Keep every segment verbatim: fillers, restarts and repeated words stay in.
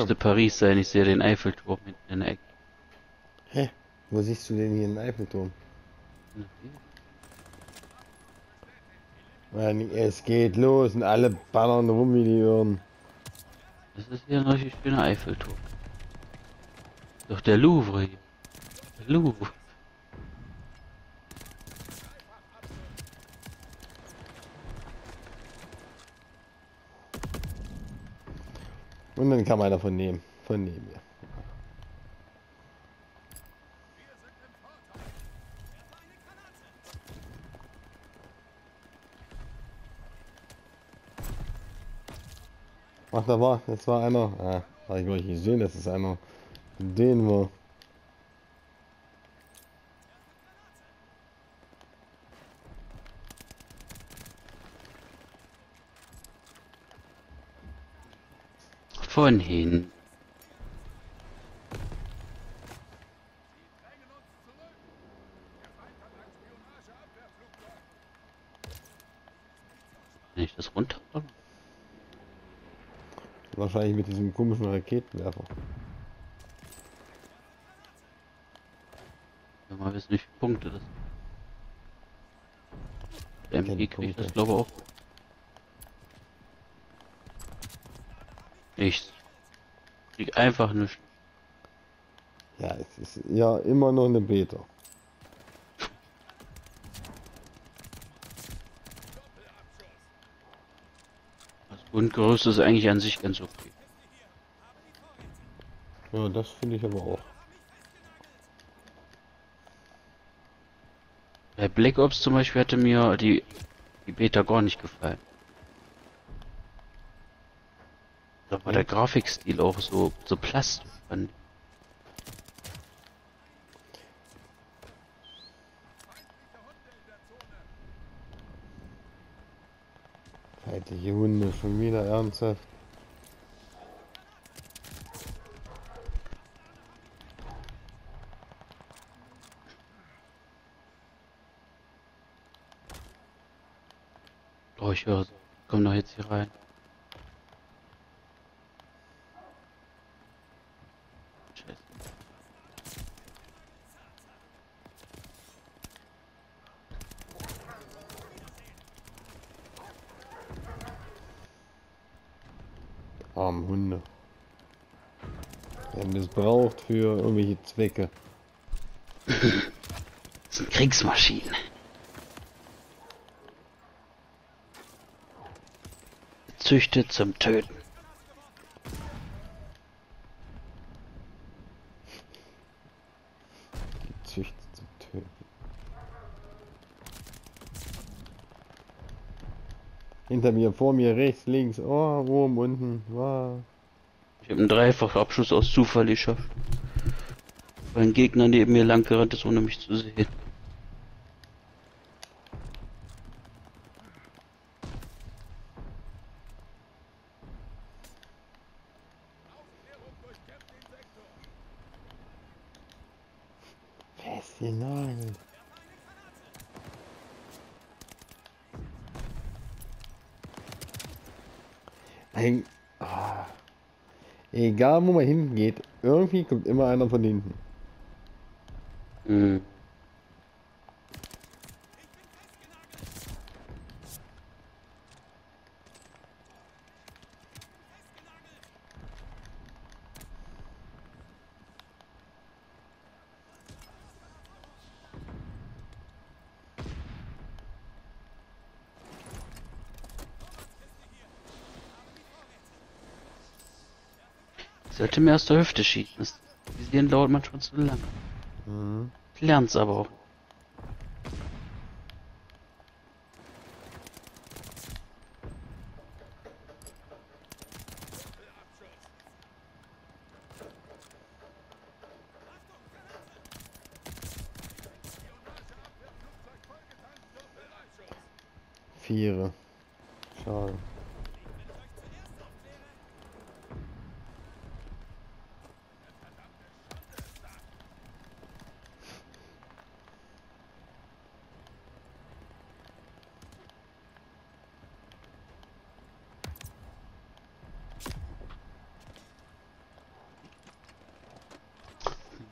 müsste Paris sein. Ich sehe den Eiffelturm hinten in der Ecke. Hä? Wo siehst du denn hier einen Eiffelturm? Na, hier. Mann, es geht los und alle ballern rum wie die Irren. Das ist hier ein richtig schöner Eiffelturm. Doch der Louvre hier. Der Louvre. Und dann kam einer von neben, von neben mir. Ach, da war, das war einer. Ah, habe ich gar nicht gesehen, dass es einer von denen war. Von hinten. Kann ich das runter? Wahrscheinlich mit diesem komischen Raketenwerfer. Ja, mal wissen, wie viele Punkte das sind. Der M P kriegt Punkte. das, glaube ich, auch. Ich krieg einfach nichts. Ja, es ist ja immer noch eine Beta. Das Grundgerüst ist eigentlich an sich ganz okay. Ja, das finde ich aber auch. Bei Black Ops zum Beispiel hatte mir die, die Beta gar nicht gefallen. Da war der Grafikstil auch so, so plastisch. fand ich. Feindliche Hunde, schon wieder ernsthaft. Oh, ich höre, komm doch jetzt hier rein. Scheiße. Arme Hunde. Werden missbraucht für irgendwelche Zwecke. Das sind Kriegsmaschinen. Gezüchtet zum Töten. Gezüchtet zum Töten. Hinter mir, vor mir, rechts, links, oh, oben, unten, wow. Ich habe einen Dreifachabschuss aus Zufall geschafft. Weil ein Gegner neben mir lang gerannt ist, ohne mich zu sehen. Festgenagelt. Ein, ah. Egal wo man hingeht, irgendwie kommt immer einer von hinten. Hm. Ich sollte mir aus der Hüfte schießen. Das Visieren dauert manchmal zu lange. Mhm. Ich lern's aber auch. Viere. Schade.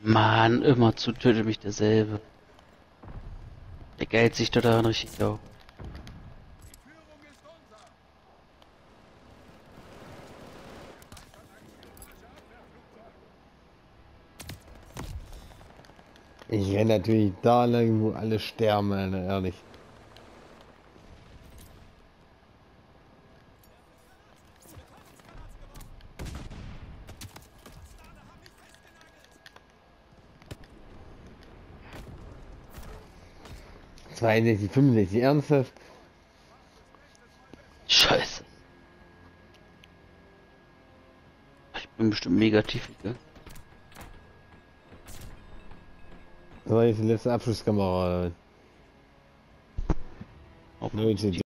Mann, immer zu tötet mich derselbe. Der geilt sich da daran richtig auf. Ich renne natürlich da lang, wo alle sterben, Alter, ehrlich. zweiundsechzig, fünfundsechzig, ernsthaft? Scheiße. Ich bin bestimmt mega tief gegangen. Das war jetzt die letzte Abschusskamera. Auch Leute,